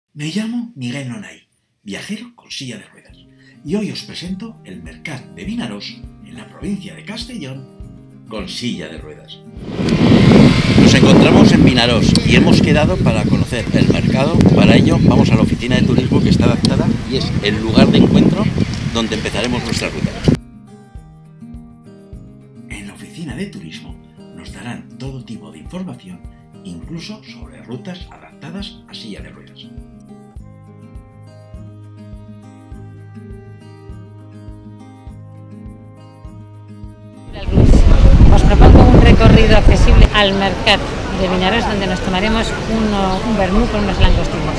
Me llamo Miguel Nonay, viajero con silla de ruedas, y hoy os presento el Mercat de Vinaròs, en la provincia de Castellón, con silla de ruedas. Nos encontramos en Vinaròs y hemos quedado para conocer el mercado. Para ello vamos a la oficina de turismo, que está adaptada y es el lugar de encuentro donde empezaremos nuestra ruta. En la oficina de turismo nos darán todo tipo de información, incluso sobre rutas adaptadas a silla de ruedas. Os propongo un recorrido accesible al Mercat de Vinaròs, donde nos tomaremos un vermú con unos langostinos.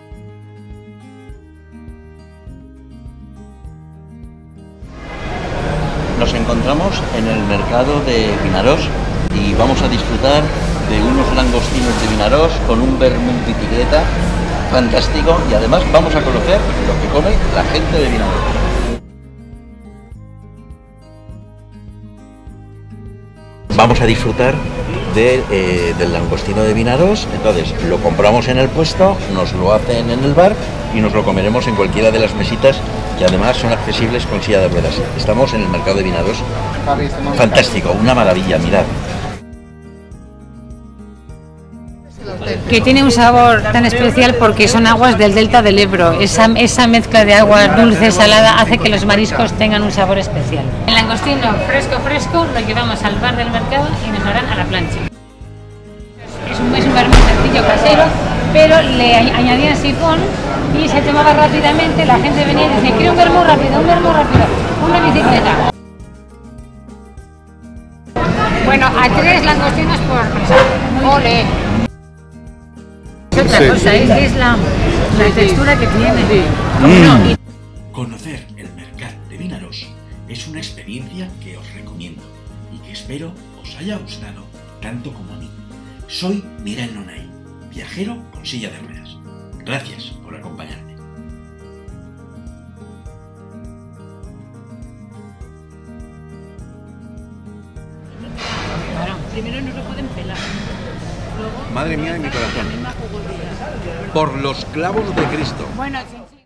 Nos encontramos en el mercado de Vinaròs y vamos a disfrutar de unos langostinos de Vinaròs con un vermú bicicleta fantástico, y además vamos a conocer lo que come la gente de Vinaròs. Vamos a disfrutar del langostino de Vinaròs. Entonces lo compramos en el puesto, nos lo hacen en el bar y nos lo comeremos en cualquiera de las mesitas, que además son accesibles con silla de ruedas. Estamos en el mercado de Vinaròs. Fantástico, una maravilla, mirad. Que tiene un sabor tan especial porque son aguas del delta del Ebro. Esa mezcla de agua dulce, salada, hace que los mariscos tengan un sabor especial. El langostino fresco lo llevamos al bar del mercado y nos lo harán a la plancha. Es un vermú sencillo, casero, pero le añadían sifón y se tomaba rápidamente. La gente venía y decía: quiero un vermú rápido, una bicicleta. Bueno, a 3 langostinos por mesa. ¡Ole! Otra cosa es la textura que tiene. Conocer el Mercat de Vinaròs es una experiencia que os recomiendo y que espero os haya gustado tanto como a mí. Soy Miguel Nonay, viajero con silla de ruedas. Gracias por acompañarme. Primero no lo pueden pelar. Madre mía de mi corazón. Por los clavos de Cristo. Bueno,